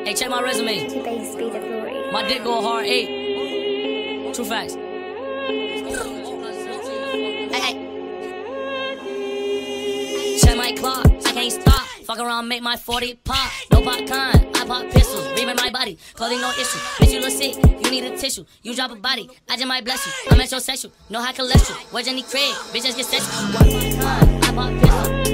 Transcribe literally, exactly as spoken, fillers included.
Hey, check my resume. Two bass be the glory. My dick go hard eight. True facts. Hey, hey. Check my clock, I can't stop. Fuck around, make my forty pop. No popcorn, I pop pistols. Reaming my body, clothing no issue. Bitch, you look sick, you need a tissue. You drop a body, I just might bless you. I'm at your sexual, no high cholesterol. Where's Jenny Craig? Bitch, just get sexual. I pop pistols.